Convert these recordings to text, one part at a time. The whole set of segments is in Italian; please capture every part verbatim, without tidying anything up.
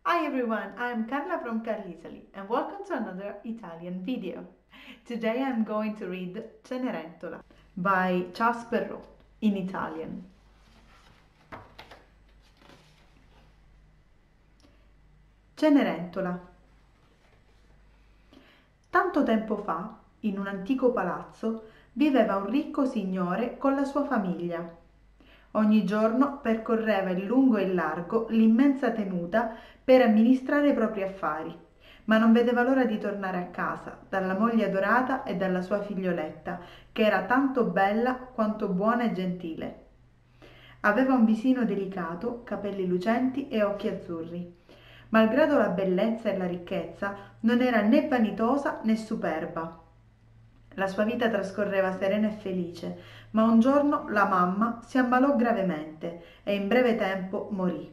Hi everyone, I'm Carla from Carlisali and welcome to another Italian video. Today I'm going to read Cenerentola by Charles Perrault in Italian. Cenerentola. Tanto tempo fa, in un antico palazzo, viveva un ricco signore con la sua famiglia. Ogni giorno percorreva in lungo e in largo l'immensa tenuta per amministrare i propri affari, ma non vedeva l'ora di tornare a casa dalla moglie adorata e dalla sua figlioletta, che era tanto bella quanto buona e gentile. Aveva un visino delicato, capelli lucenti e occhi azzurri. Malgrado la bellezza e la ricchezza, non era né vanitosa né superba. La sua vita trascorreva serena e felice, ma un giorno la mamma si ammalò gravemente e in breve tempo morì.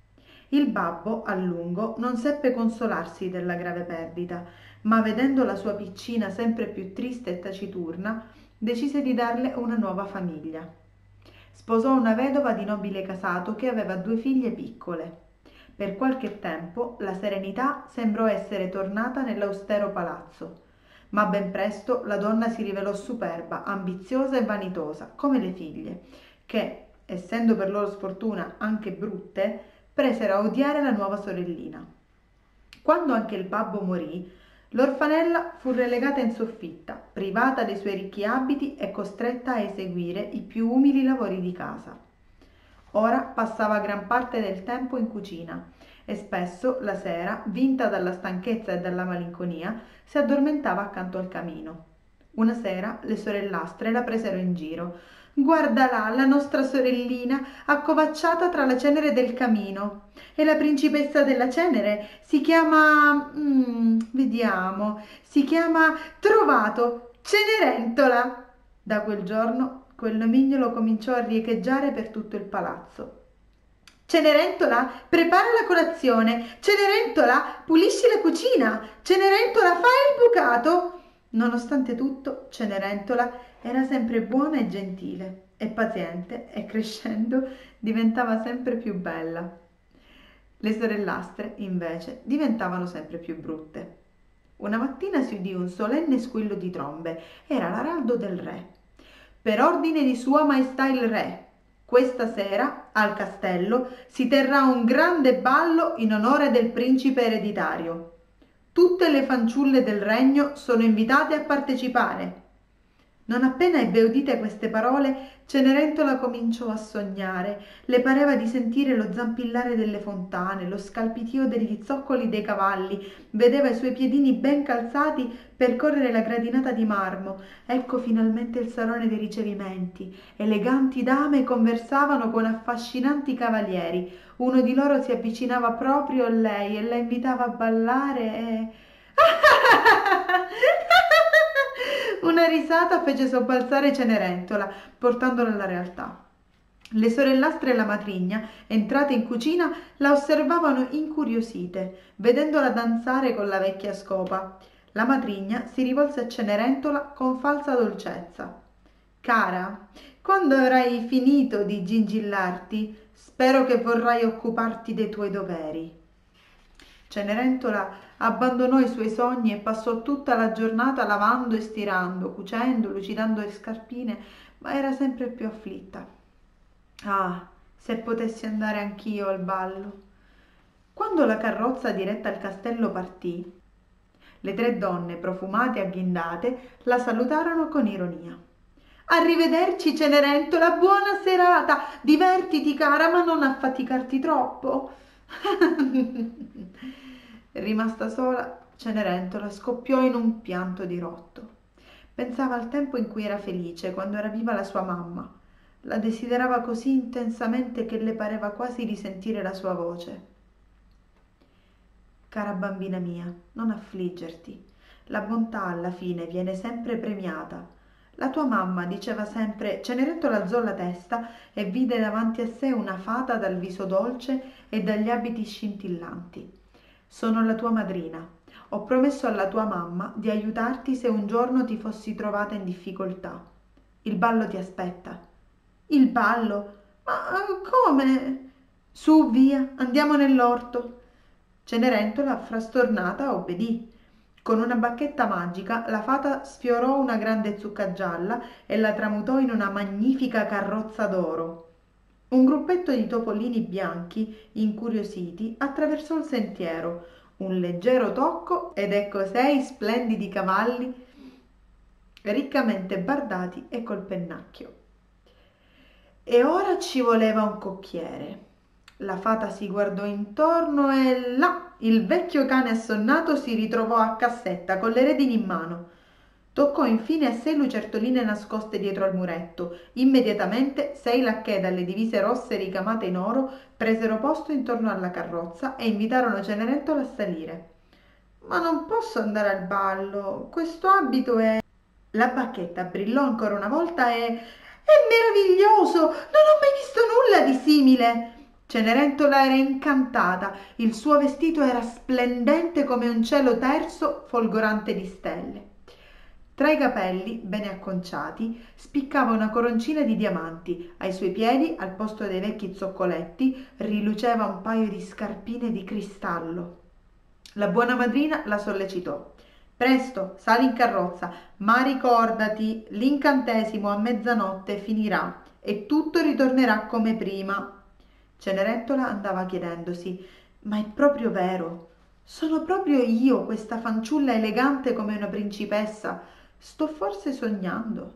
Il babbo, a lungo, non seppe consolarsi della grave perdita, ma vedendo la sua piccina sempre più triste e taciturna, decise di darle una nuova famiglia. Sposò una vedova di nobile casato che aveva due figlie piccole. Per qualche tempo la serenità sembrò essere tornata nell'austero palazzo, ma ben presto la donna si rivelò superba, ambiziosa e vanitosa, come le figlie, che, essendo per loro sfortuna anche brutte, presero a odiare la nuova sorellina. Quando anche il babbo morì, l'orfanella fu relegata in soffitta, privata dei suoi ricchi abiti e costretta a eseguire i più umili lavori di casa. Ora passava gran parte del tempo in cucina e spesso la sera, vinta dalla stanchezza e dalla malinconia, si addormentava accanto al camino. Una sera le sorellastre la presero in giro. «Guarda là, la nostra sorellina, accovacciata tra la cenere del camino. E la principessa della cenere si chiama... Mm, vediamo... si chiama Trovato, Cenerentola!» Da quel giorno quel nomignolo cominciò a riecheggiare per tutto il palazzo. «Cenerentola, prepara la colazione! Cenerentola, pulisci la cucina! Cenerentola, fai il bucato!» Nonostante tutto, Cenerentola era sempre buona e gentile e paziente e crescendo diventava sempre più bella. Le sorellastre, invece, diventavano sempre più brutte. Una mattina si udì un solenne squillo di trombe. Era l'araldo del re. «Per ordine di Sua Maestà il Re, questa sera al castello si terrà un grande ballo in onore del principe ereditario. Tutte le fanciulle del regno sono invitate a partecipare». Non appena ebbe udite queste parole, Cenerentola cominciò a sognare. Le pareva di sentire lo zampillare delle fontane, lo scalpitio degli zoccoli dei cavalli. Vedeva i suoi piedini ben calzati percorrere la gradinata di marmo. Ecco finalmente il salone dei ricevimenti. Eleganti dame conversavano con affascinanti cavalieri. Uno di loro si avvicinava proprio a lei e la invitava a ballare e... Una risata fece sobbalzare Cenerentola, portandola alla realtà. Le sorellastre e la matrigna, entrate in cucina, la osservavano incuriosite, vedendola danzare con la vecchia scopa. La matrigna si rivolse a Cenerentola con falsa dolcezza. «Cara, quando avrai finito di gingillarti, spero che vorrai occuparti dei tuoi doveri». Cenerentola abbandonò i suoi sogni e passò tutta la giornata lavando e stirando, cucendo, lucidando le scarpine, ma era sempre più afflitta. Ah, se potessi andare anch'io al ballo! Quando la carrozza diretta al castello partì, le tre donne, profumate e agghindate, la salutarono con ironia. «Arrivederci, Cenerentola, buona serata! Divertiti, cara, ma non affaticarti troppo!» Rimasta sola, Cenerentola scoppiò in un pianto dirotto. Pensava al tempo in cui era felice, quando era viva la sua mamma. La desiderava così intensamente che le pareva quasi di sentire la sua voce. «Cara bambina mia, non affliggerti. La bontà alla fine viene sempre premiata. La tua mamma diceva sempre...» Cenerentola alzò la testa e vide davanti a sé una fata dal viso dolce e dagli abiti scintillanti. «Sono la tua madrina. Ho promesso alla tua mamma di aiutarti se un giorno ti fossi trovata in difficoltà. Il ballo ti aspetta». «Il ballo? Ma come?» «Su, via, andiamo nell'orto». Cenerentola, frastornata, obbedì. Con una bacchetta magica la fata sfiorò una grande zucca gialla e la tramutò in una magnifica carrozza d'oro. Un gruppetto di topolini bianchi, incuriositi, attraversò il sentiero. Un leggero tocco ed ecco sei splendidi cavalli riccamente bardati e col pennacchio. E ora ci voleva un cocchiere. La fata si guardò intorno e là il vecchio cane assonnato si ritrovò a cassetta con le redini in mano. Toccò infine a sei lucertoline nascoste dietro al muretto. Immediatamente sei lacchè dalle divise rosse ricamate in oro presero posto intorno alla carrozza e invitarono Cenerentola a salire. «Ma non posso andare al ballo, questo abito è...» La bacchetta brillò ancora una volta e... «È meraviglioso! Non ho mai visto nulla di simile!» Cenerentola era incantata, il suo vestito era splendente come un cielo terso folgorante di stelle. Tra i capelli, bene acconciati, spiccava una coroncina di diamanti, ai suoi piedi, al posto dei vecchi zoccoletti, riluceva un paio di scarpine di cristallo. La buona madrina la sollecitò. «Presto, sali in carrozza, ma ricordati, l'incantesimo a mezzanotte finirà e tutto ritornerà come prima». Cenerentola andava chiedendosi: «Ma è proprio vero? Sono proprio io questa fanciulla elegante come una principessa? Sto forse sognando?»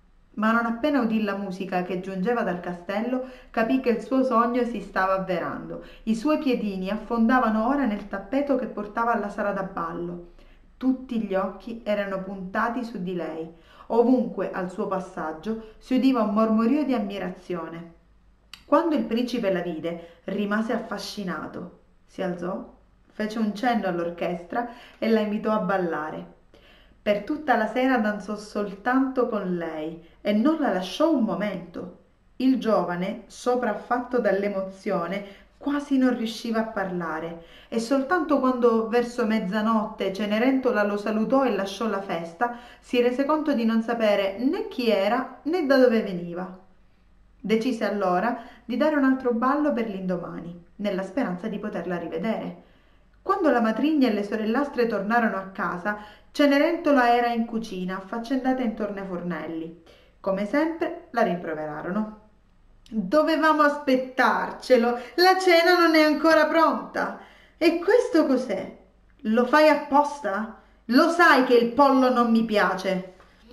Ma non appena udì la musica che giungeva dal castello, capì che il suo sogno si stava avverando. I suoi piedini affondavano ora nel tappeto che portava alla sala da ballo. Tutti gli occhi erano puntati su di lei. Ovunque al suo passaggio si udiva un mormorio di ammirazione. Quando il principe la vide, rimase affascinato. Si alzò, fece un cenno all'orchestra e la invitò a ballare. Per tutta la sera danzò soltanto con lei e non la lasciò un momento. Il giovane, sopraffatto dall'emozione, quasi non riusciva a parlare e soltanto quando verso mezzanotte Cenerentola lo salutò e lasciò la festa, si rese conto di non sapere né chi era né da dove veniva. Decise allora di dare un altro ballo per l'indomani, nella speranza di poterla rivedere. Quando la matrigna e le sorellastre tornarono a casa, Cenerentola era in cucina, affaccendata intorno ai fornelli. Come sempre la rimproverarono. «Dovevamo aspettarcelo, la cena non è ancora pronta. E questo cos'è? Lo fai apposta? Lo sai che il pollo non mi piace!»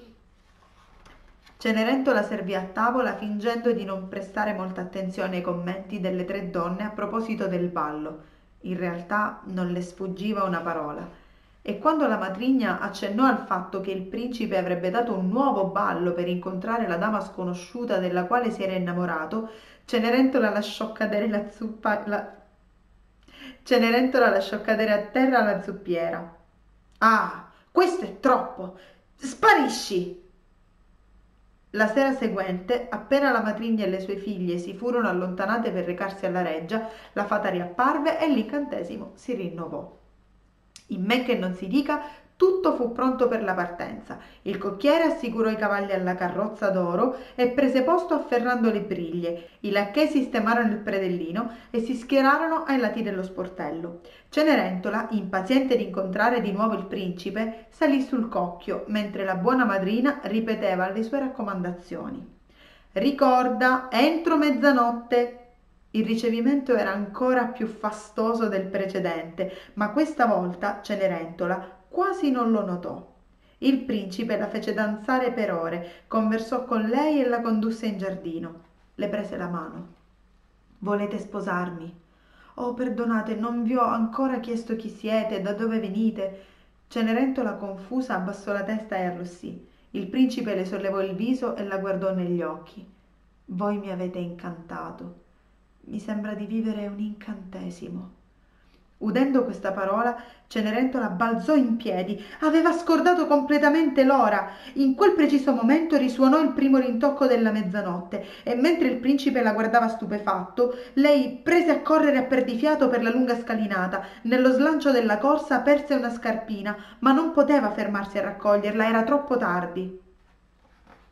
Cenerentola servì a tavola fingendo di non prestare molta attenzione ai commenti delle tre donne a proposito del ballo. In realtà non le sfuggiva una parola. E quando la matrigna accennò al fatto che il principe avrebbe dato un nuovo ballo per incontrare la dama sconosciuta della quale si era innamorato, Cenerentola lasciò cadere la zuppa... La... Cenerentola lasciò cadere a terra la zuppiera. «Ah, questo è troppo! Sparisci!» La sera seguente, appena la matrigna e le sue figlie si furono allontanate per recarsi alla reggia, la fata riapparve e l'incantesimo si rinnovò. In men che non si dica, tutto fu pronto per la partenza. Il cocchiere assicurò i cavalli alla carrozza d'oro e prese posto afferrando le briglie. I lacchè sistemarono il predellino e si schierarono ai lati dello sportello. Cenerentola, impaziente di incontrare di nuovo il principe, salì sul cocchio, mentre la buona madrina ripeteva le sue raccomandazioni. «Ricorda, entro mezzanotte!» Il ricevimento era ancora più fastoso del precedente, ma questa volta Cenerentola quasi non lo notò. Il principe la fece danzare per ore, conversò con lei e la condusse in giardino. Le prese la mano. «Volete sposarmi?» «Oh, perdonate, non vi ho ancora chiesto chi siete, da dove venite». Cenerentola, confusa, abbassò la testa e arrossì. Il principe le sollevò il viso e la guardò negli occhi. «Voi mi avete incantato. Mi sembra di vivere un incantesimo». Udendo questa parola, Cenerentola balzò in piedi. Aveva scordato completamente l'ora. In quel preciso momento risuonò il primo rintocco della mezzanotte e mentre il principe la guardava stupefatto, lei prese a correre a perdifiato per la lunga scalinata. Nello slancio della corsa perse una scarpina, ma non poteva fermarsi a raccoglierla, era troppo tardi.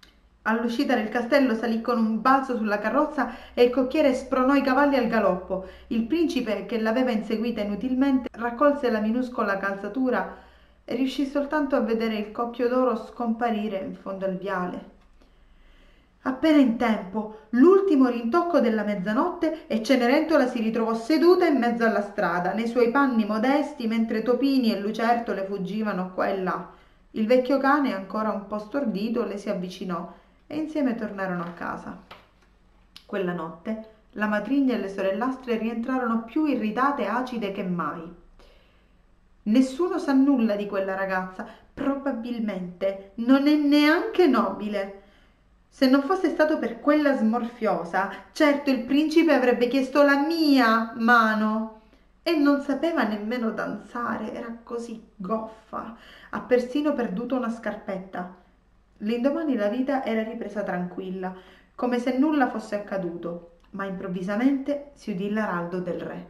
All'uscita del castello salì con un balzo sulla carrozza e il cocchiere spronò i cavalli al galoppo. Il principe, che l'aveva inseguita inutilmente, raccolse la minuscola calzatura e riuscì soltanto a vedere il cocchio d'oro scomparire in fondo al viale. Appena in tempo, l'ultimo rintocco della mezzanotte, e Cenerentola si ritrovò seduta in mezzo alla strada, nei suoi panni modesti, mentre topini e lucertole fuggivano qua e là. Il vecchio cane, ancora un po' stordito, le si avvicinò e insieme tornarono a casa. Quella notte la matrigna e le sorellastre rientrarono più irritate e acide che mai. Nessuno sa nulla di quella ragazza, probabilmente non è neanche nobile. Se non fosse stato per quella smorfiosa, certo il principe avrebbe chiesto la mia mano. E non sapeva nemmeno danzare, era così goffa, ha persino perduto una scarpetta. L'indomani la vita era ripresa tranquilla, come se nulla fosse accaduto, ma improvvisamente si udì l'araldo del re.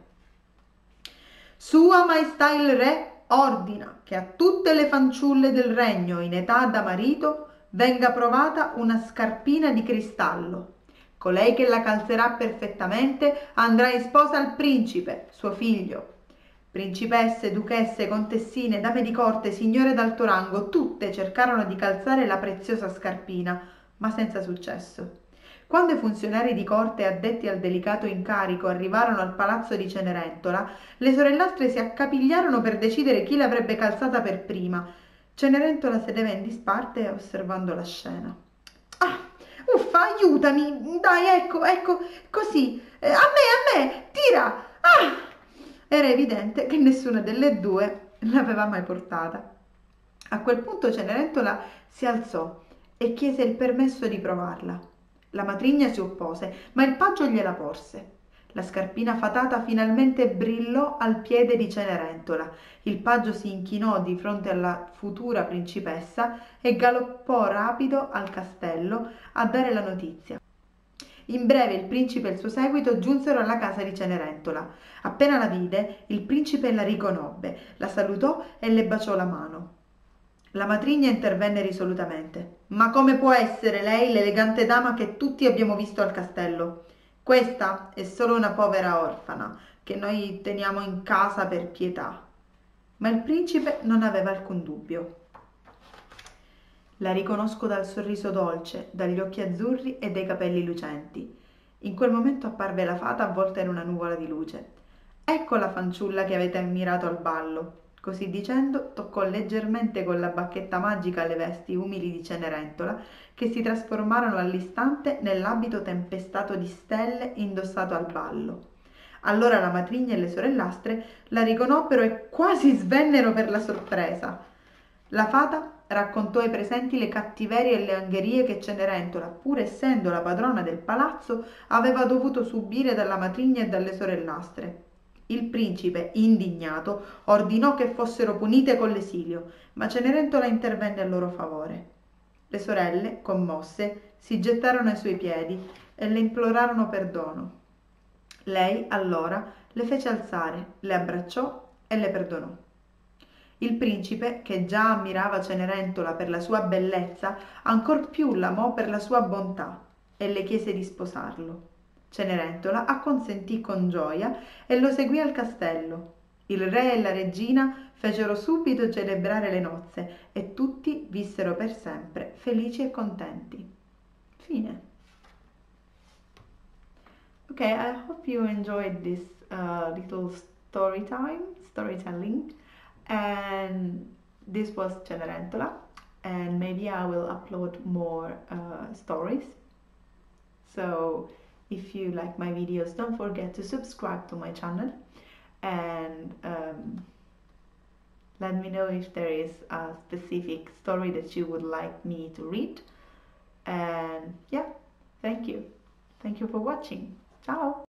Sua Maestà il Re ordina che a tutte le fanciulle del regno in età da marito venga provata una scarpina di cristallo. Colei che la calzerà perfettamente andrà in sposa al principe, suo figlio. Principesse, duchesse, contessine, dame di corte, signore d'alto rango, tutte cercarono di calzare la preziosa scarpina, ma senza successo. Quando i funzionari di corte addetti al delicato incarico arrivarono al palazzo di Cenerentola, le sorellastre si accapigliarono per decidere chi l'avrebbe calzata per prima. Cenerentola sedeva in disparte osservando la scena. Ah, uffa, aiutami! Dai, ecco, ecco, così! Eh, a me, a me! Tira! Ah! Era evidente che nessuna delle due l'aveva mai portata. A quel punto Cenerentola si alzò e chiese il permesso di provarla. La matrigna si oppose, ma il paggio gliela porse. La scarpina fatata finalmente brillò al piede di Cenerentola. Il paggio si inchinò di fronte alla futura principessa e galoppò rapido al castello a dare la notizia. In breve il principe e il suo seguito giunsero alla casa di Cenerentola. Appena la vide, il principe la riconobbe, la salutò e le baciò la mano. La matrigna intervenne risolutamente. «Ma come può essere lei l'elegante dama che tutti abbiamo visto al castello? Questa è solo una povera orfana che noi teniamo in casa per pietà». Ma il principe non aveva alcun dubbio. «La riconosco dal sorriso dolce, dagli occhi azzurri e dai capelli lucenti». In quel momento apparve la fata avvolta in una nuvola di luce. «Ecco la fanciulla che avete ammirato al ballo». Così dicendo toccò leggermente con la bacchetta magica le vesti umili di Cenerentola, che si trasformarono all'istante nell'abito tempestato di stelle indossato al ballo. Allora la matrigna e le sorellastre la riconobbero e quasi svennero per la sorpresa. La fata raccontò ai presenti le cattiverie e le angherie che Cenerentola, pur essendo la padrona del palazzo, aveva dovuto subire dalla matrigna e dalle sorellastre. Il principe, indignato, ordinò che fossero punite con l'esilio, ma Cenerentola intervenne a loro favore. Le sorelle, commosse, si gettarono ai suoi piedi e le implorarono perdono. Lei, allora, le fece alzare, le abbracciò e le perdonò. Il principe, che già ammirava Cenerentola per la sua bellezza, ancor più l'amò per la sua bontà e le chiese di sposarlo. Cenerentola acconsentì con gioia e lo seguì al castello. Il re e la regina fecero subito celebrare le nozze e tutti vissero per sempre felici e contenti. Fine. Okay, I hope you enjoyed this uh, little story time, storytelling, and this was Cenerentola, and maybe I will upload more uh, stories. So if you like my videos, don't forget to subscribe to my channel and um, let me know if there is a specific story that you would like me to read. And yeah, thank you. Thank you for watching. Ciao!